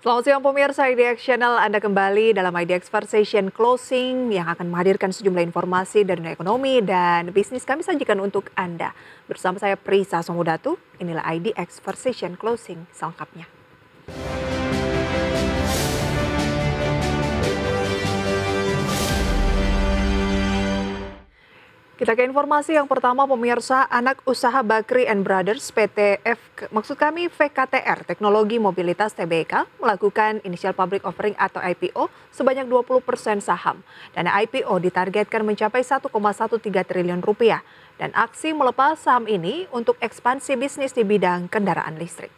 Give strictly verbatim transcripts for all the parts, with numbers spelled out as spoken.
Selamat siang pemirsa I D X Channel, Anda kembali dalam I D X Session Closing yang akan menghadirkan sejumlah informasi dari dunia ekonomi dan bisnis kami sajikan untuk Anda. Bersama saya Prisa Somodatu, inilah I D X Session Closing selengkapnya. Kita ke informasi yang pertama pemirsa, anak usaha Bakri and Brothers P T F, maksud kami V K T R Teknologi Mobilitas T B K melakukan initial public offering atau I P O sebanyak dua puluh persen saham. Dana I P O ditargetkan mencapai satu koma tiga belas triliun rupiah dan aksi melepas saham ini untuk ekspansi bisnis di bidang kendaraan listrik.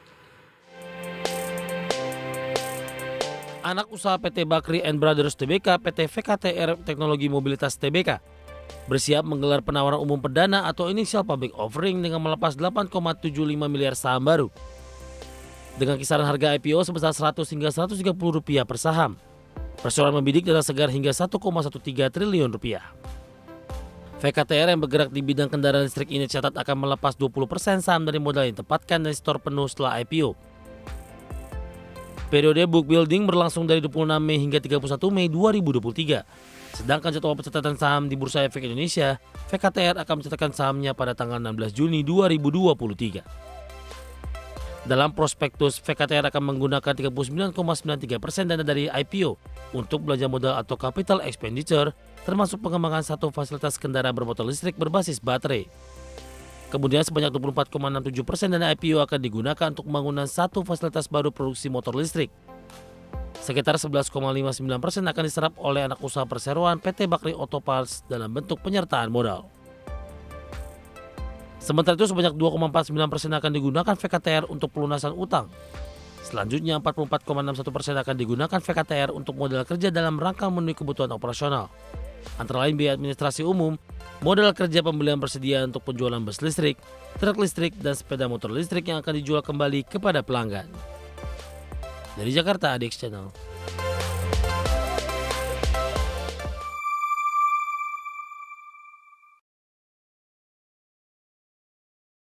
Anak usaha P T Bakri and Brothers T B K, P T V K T R Teknologi Mobilitas T B K bersiap menggelar penawaran umum perdana atau initial public offering dengan melepas delapan koma tujuh lima miliar saham baru. Dengan kisaran harga I P O sebesar seratus hingga seratus tiga puluh rupiah per saham. Perseroan membidik dana segar hingga satu koma tiga belas triliun rupiah. V K T R yang bergerak di bidang kendaraan listrik ini catat akan melepas dua puluh persen saham dari modal yang ditempatkan dan store penuh setelah I P O. Periode book building berlangsung dari dua puluh enam Mei hingga tiga puluh satu Mei dua ribu dua puluh tiga. Sedangkan jadwal pencatatan saham di Bursa Efek Indonesia, V K T R akan mencatatkan sahamnya pada tanggal enam belas Juni dua ribu dua puluh tiga. Dalam prospektus, V K T R akan menggunakan tiga puluh sembilan koma sembilan tiga persen dana dari I P O untuk belanja modal atau capital expenditure, termasuk pengembangan satu fasilitas kendaraan bermotor listrik berbasis baterai. Kemudian sebanyak dua puluh empat koma enam tujuh persen dana I P O akan digunakan untuk pembangunan satu fasilitas baru produksi motor listrik. Sekitar sebelas koma lima sembilan persen akan diserap oleh anak usaha perseroan P T Bakri Auto Parts dalam bentuk penyertaan modal. Sementara itu sebanyak dua koma empat sembilan persen akan digunakan V K T R untuk pelunasan utang. Selanjutnya empat puluh empat koma enam satu persen akan digunakan V K T R untuk modal kerja dalam rangka memenuhi kebutuhan operasional. Antara lain biaya administrasi umum, modal kerja pembelian persediaan untuk penjualan bus listrik, truk listrik, dan sepeda motor listrik yang akan dijual kembali kepada pelanggan. Dari Jakarta, I D X Channel.